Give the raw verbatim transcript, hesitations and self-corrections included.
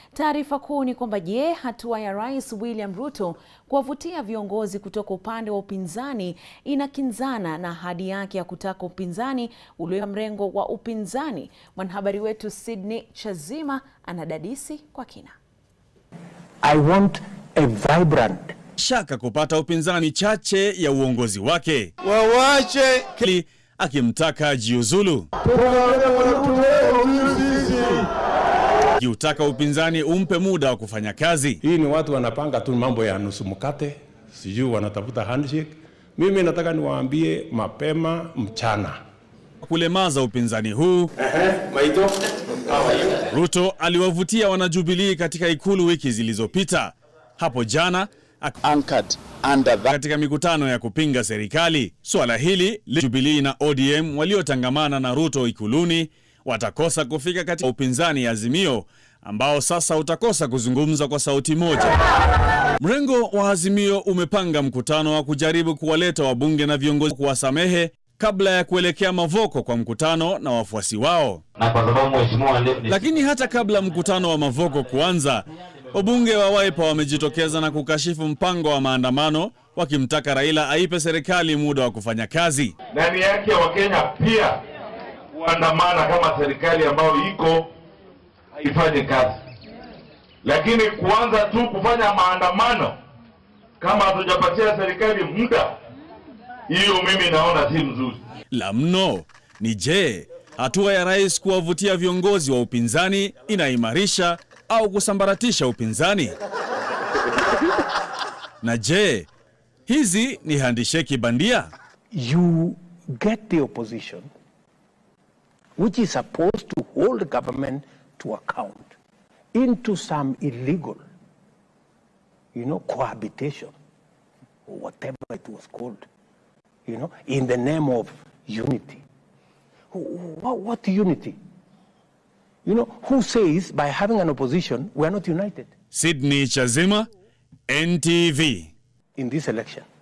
Taarifa kuu ni kwamba je, hatua ya Rais William Ruto kuwavutia viongozi kutoka upande wa upinzani inakinzana na ahadi yake ya kutaka upinzani ulio mrengo wa upinzani? Mwanahabari wetu Sydney Chazima anadadisi kwa kina. I want a vibrant shaka kupata upinzani chache ya uongozi wake. Wawache Kili akimtaka jiuzulu. Utaka upinzani umpe muda wa kufanya kazi. Hii ni watu wanapanga tu mambo ya nusu mkate, sijui wanatafuta handshake. Mimi nataka niwaambie mapema mchana. Kulemaza upinzani huu, Ruto aliwavutia wanajubilii katika ikulu wiki zilizopita. Hapo jana katika mikutano ya kupinga serikali. Swala hili Jubilee na O D M waliotangamana na Ruto ikuluni watakosa kufika katika upinzani ya Azimio, ambao sasa utakosa kuzungumza kwa sauti moja. Mrengo wa Azimio umepanga mkutano wa kujaribu kuwaleta wabunge na viongozi kuwasamehe kabla ya kuelekea Mavoko kwa mkutano na wafuasi wao. Lakini hata kabla mkutano wa Mavoko kuanza, wabunge wa Wiper wamejitokeza na kukashifu mpango wa maandamano, wakimtaka Raila aipe serikali muda wa kufanya kazi. Ndani yake wa Kenya pia kuandamana kama serikali ambayo iko haifanye kazi. Lakini kuanza tu kufanya maandamano kama hatujapatia serikali muda, hiyo mimi naona si mzuri. La mno ni je, hatua ya rais kuwavutia viongozi wa upinzani inaimarisha au kusambaratisha upinzani? Na je, hizi ni handisheki bandia? You get the opposition, which is supposed to hold the government to account, into some illegal, you know, cohabitation, or whatever it was called, you know, in the name of unity. What, what unity? You know, who says by having an opposition we are not united? Sydney Chazima, N T V. In this election,